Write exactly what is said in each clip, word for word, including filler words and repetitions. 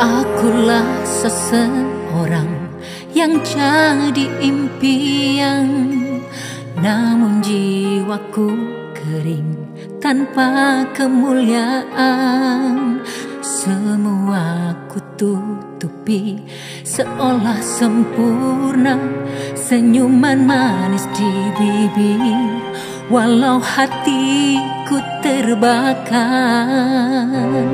Akulah seseorang yang jadi impian, namun jiwaku kering tanpa kemuliaan. Semua ku tutupi seolah sempurna, senyuman manis di bibir, walau hatiku terbakar.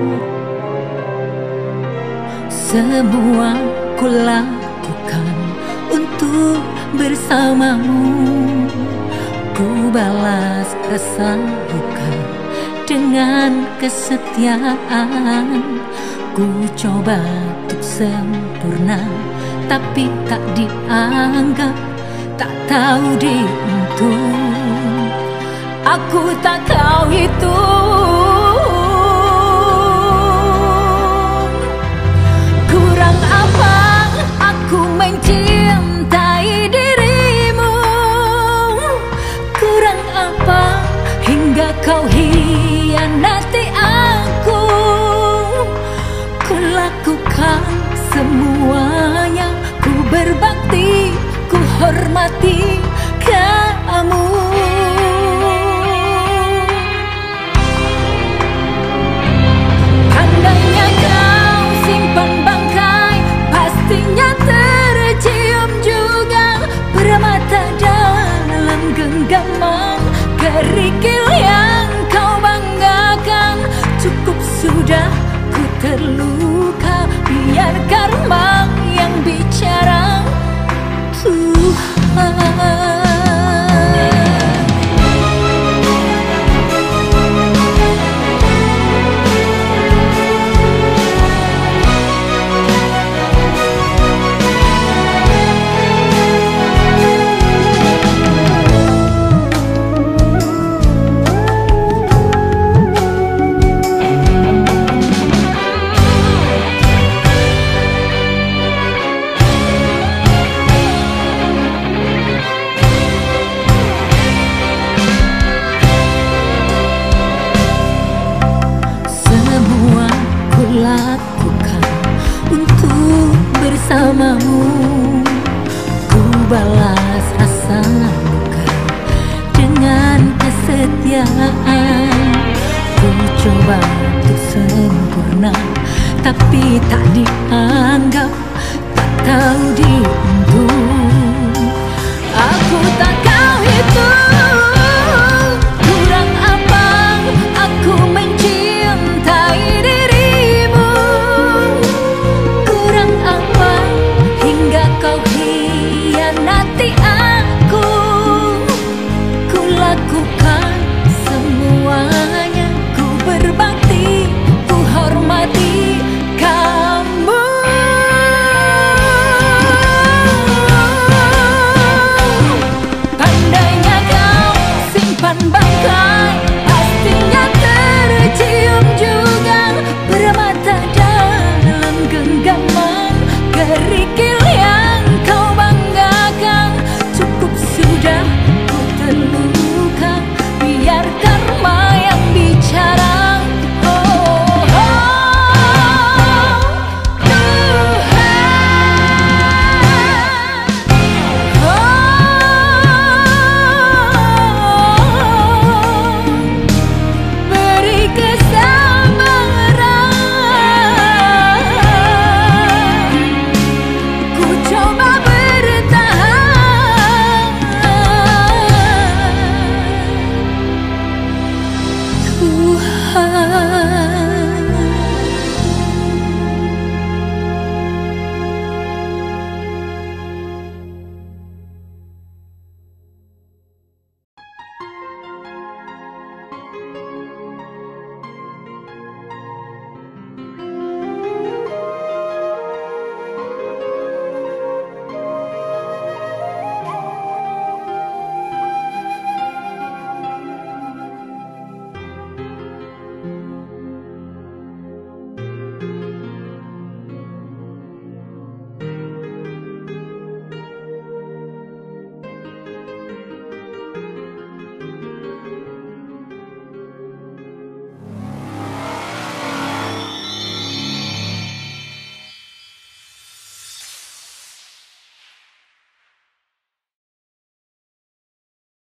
Semua ku lakukan untuk bersamamu, ku balas rasa duka dengan kesetiaan. Ku coba untuk sempurna, tapi tak dianggap, tak tahu diuntung. Aku tak kau hitung. Kurang apa aku mencintai dirimu? Kurang apa hingga kau hianati aku? Ku lakukan semuanya, ku berbakti, ku hormati kamu. Andainya kau simpan bangkai, pastinya tercium juga permata dalam genggaman kerikil yang kau banggakan. Cukup sudah ku terluka, biar karma yang bicara. Tuhan, lakukan untuk bersamamu, ku balas rasa luka dengan kesetiaan. Ku coba untuk sempurna, tapi tak dianggap, tak tahu diuntung. Aku takkan